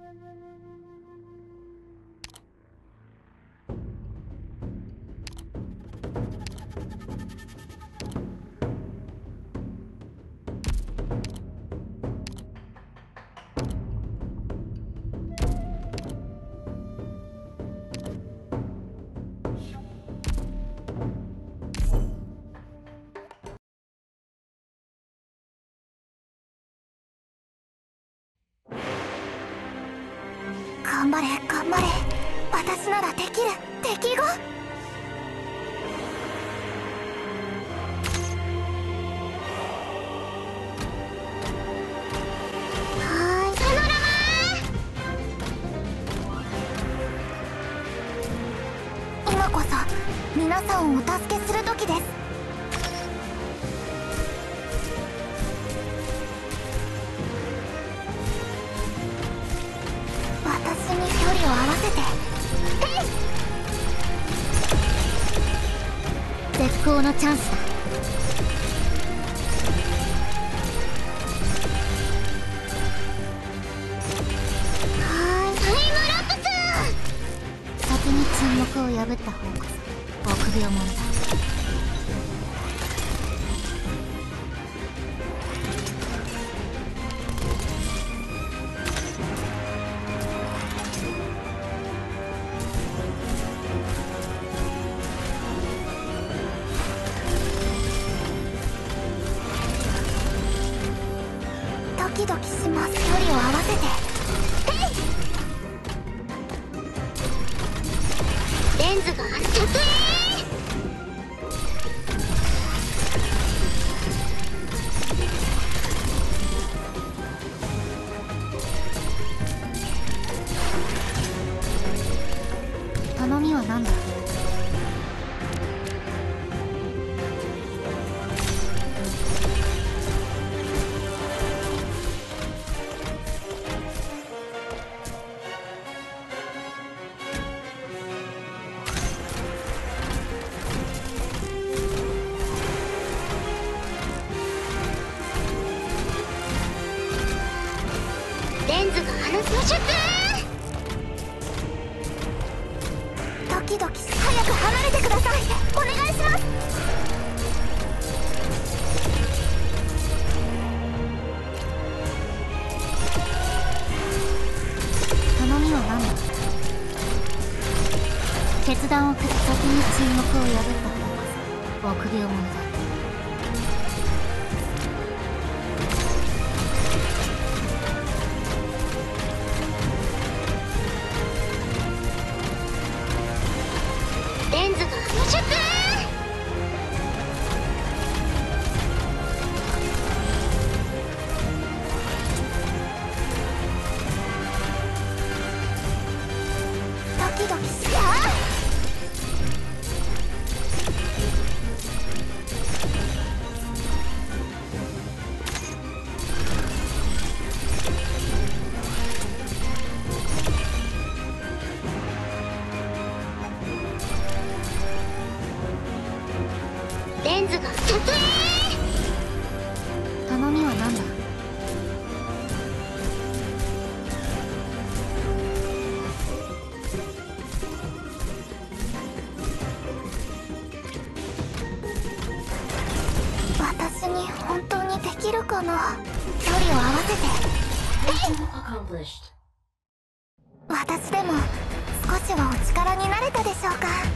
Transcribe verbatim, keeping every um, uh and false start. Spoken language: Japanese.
頑張れ頑張れ、私ならできる。敵がはーい、パノラマー。今こそ皆さんをお助けする時です。私に距離を合わせて。絶好のチャンスだ。はーい、タイムラプス。先に沈黙を破った方こそ臆病者だ。ドキドキします。距離を合わせて。レンズが撮影。頼みは何だ。レンズが放つ出。ドキドキし、早く離れてください。お願いします。頼みは何だ。決断を下す。先に沈黙を破った方こそ臆病者だ。レンズが無出。ドキドキしやレンズが撮影。頼みは何だ。私に本当にできるかな。距離を合わせて。私でも少しはお力になれたでしょうか。